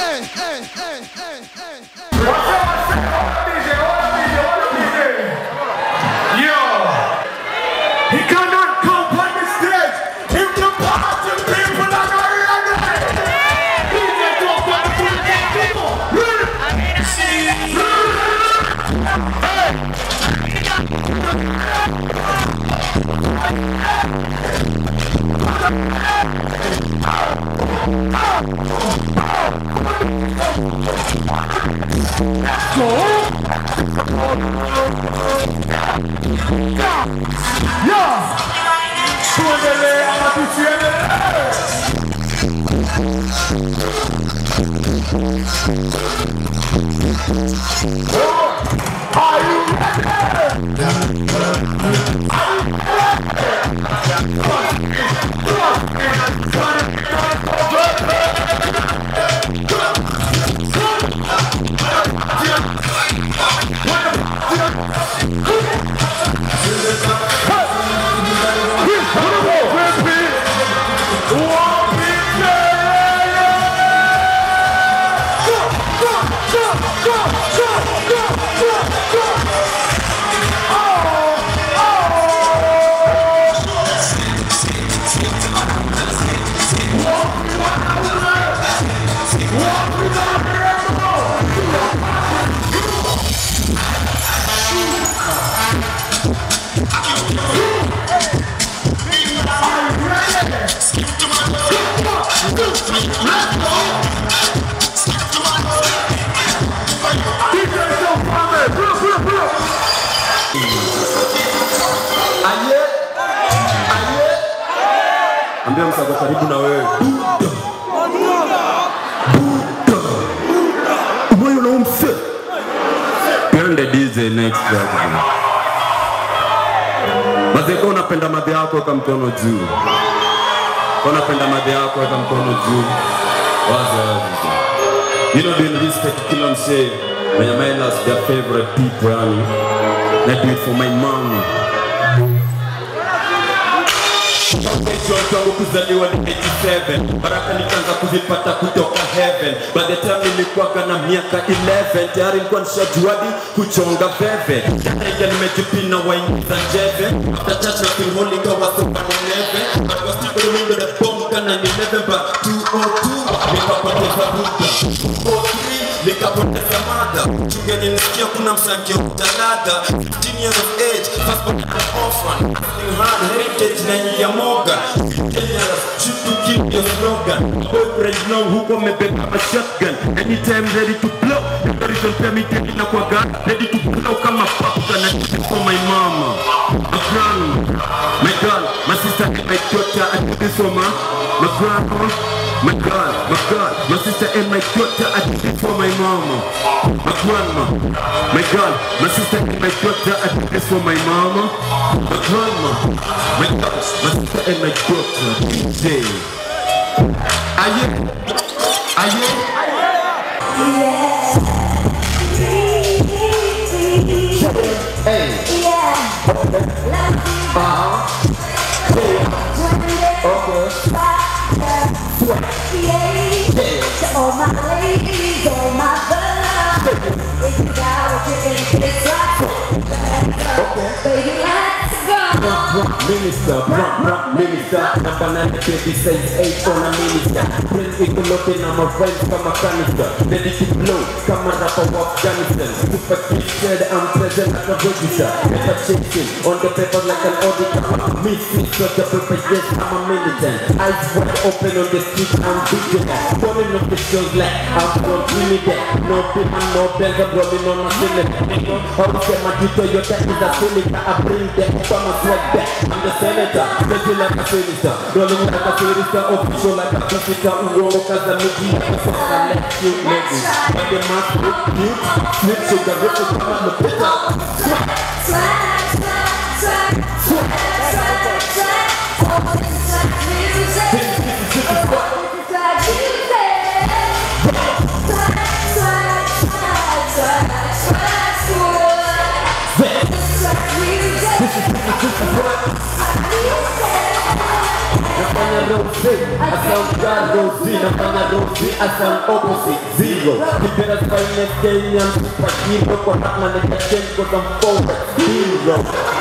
He cannot come on the stage if the party people are not ready. He can talk about the people. Are you ambia msako karibu na wewe. Moyo na umse. Turn the DJ next track. Mazeko unapenda madhi yako kwa mkono juu. Unapenda madhi yako kwa mkono juu. Waza. You know being respect kila msee. When your man loves their favorite people, I do it for my mom. Tangu kuzaliwa ni 87, baraka nikaanza kuzipata kutoka heaven. By the time nilikuwa na miaka 11, tayari nilikuwa nishajuadi kuchonga veve. Tayari nimejipina wine za njeve. After church na piroli kawa sopa na neve. But was still the window the bomb kana ni 11 but 202 nikapoteza buta. 203 nikapoteza mada. Chungeni nisikia kuna msakio utalada. 15 years of age, fast but an orphan. Nothing hard, heritage na ya moga. Shoot to keep your slogan. Boyfriend now who come and pick up a shotgun. Anytime ready to blow. The reason permitted in a quagga. Ready to blow come a popgun and do it for my mama. My grandma, my girl, my sister and my daughter. I do this for my grandma. My girl, my sister and my daughter. I do this for my mama. My grandma, my girl, my sister and my daughter. I do this for my mama. My grandma, my girl, my sister and my daughter. DJ. Aye. Hey. All my ladies, all my girls, if you got what you're in, it's right. Baby, let's go. Minister, number 9, baby says 8 on a minister. Prince Ecolopin, I'm a friend from a canister. Ready to blow, come on up of Afghanistan. Super kid said I'm present at the register. Paper chasing, on the paper like an auditor. Missing such a paper, yes, I'm a militant. Eyes wide open on the street, I'm vigilant. Falling off the shows like I'm from Trinidad. No people, no bells, I'm rolling on a cylinder. How to say my Toyota is a cylinder. I bring them from a sweat back. I'm the senator, sitting like a senator. Rolling like a senator, official like a visitor. Who walk as a media, I let you ladies. But the mask look cute, slip sugar, rip it, come on the pizza. rose, I sound God rose, nafanya rose, I sound opposite, zero. Nipera finest Kenyan superhero, kwa hapa na change cause I'm forward, hero.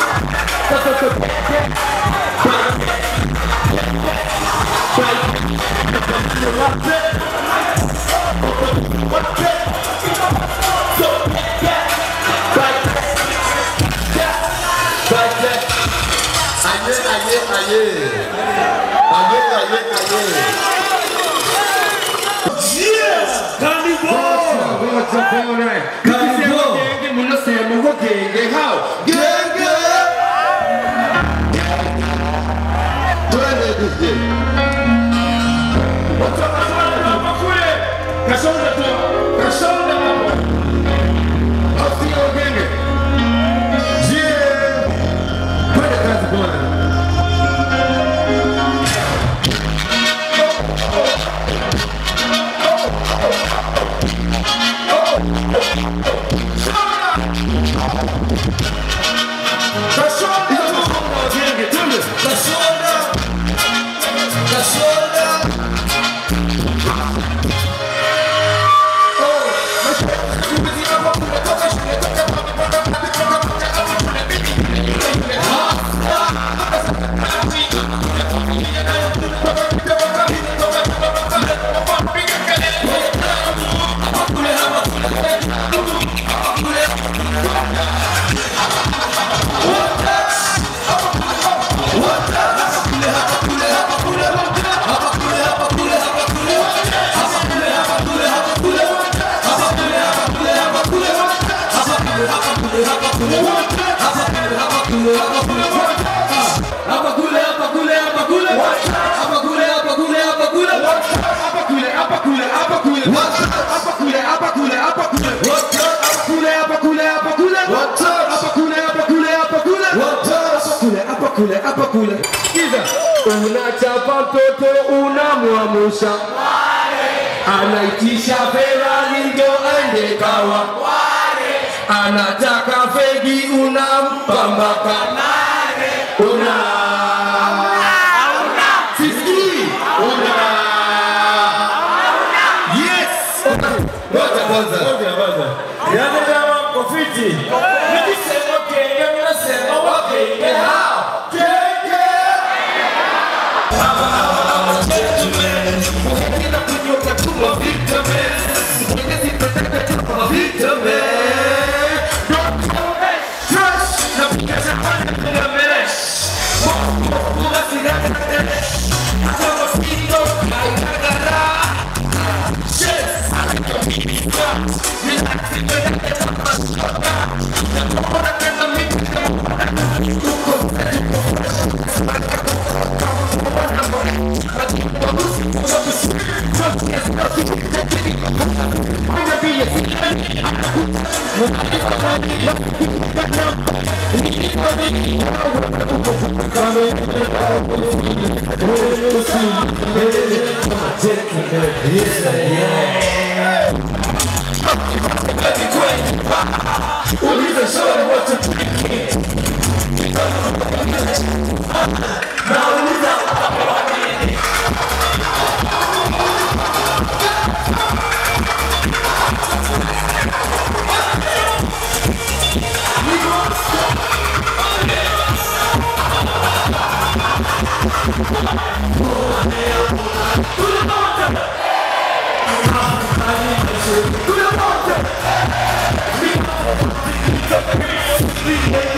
Unachapa mtoto unamuamusha, anaitisha Ferrari ndio aende kawa, anataka fegi unampambaka, Fiski yes. Kwanza yaani kama kofiti nikisema kenge mnasema wakenge hao We're